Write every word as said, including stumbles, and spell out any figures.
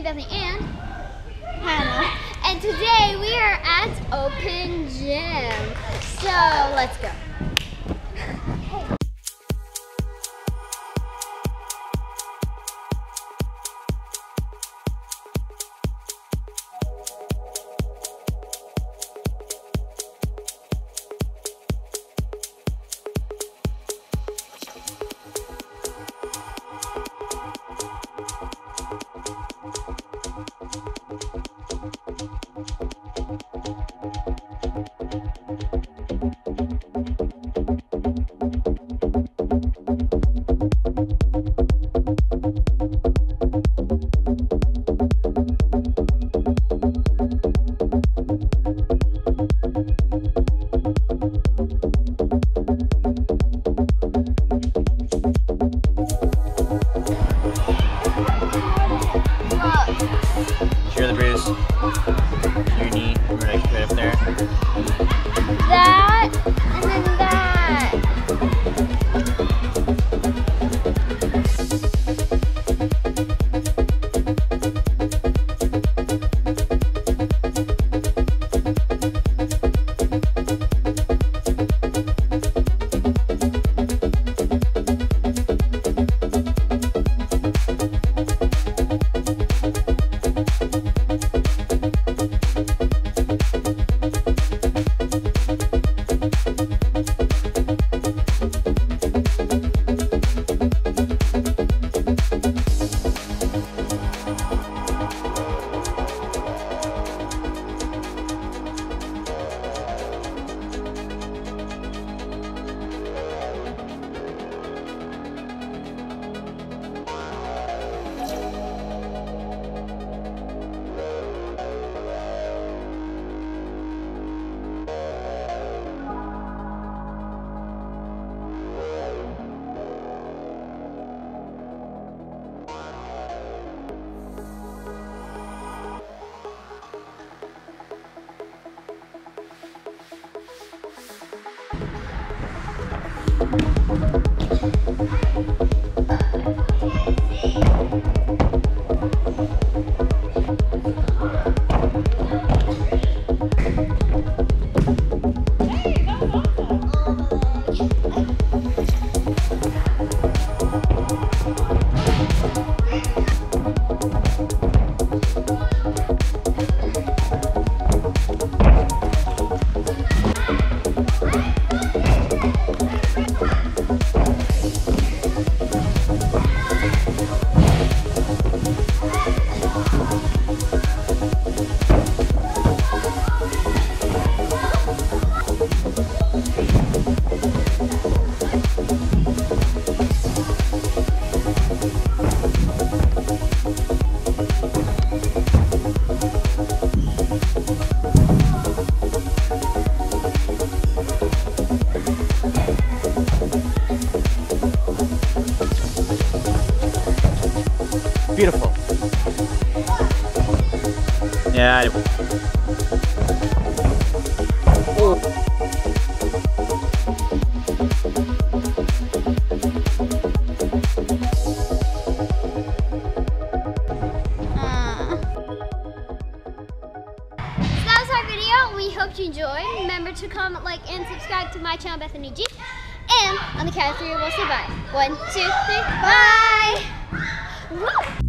Bethany, and Hana. And today we are at Open Gym. So let's go. Hear the bruise. Your knee, right, right up there. That, and then that. Beautiful. Yeah. I... Oh. We hope you enjoyed. Remember to comment, like, and subscribe to my channel, Bethany G. And on the count of three, we'll say bye. One, two, three, bye! Woo!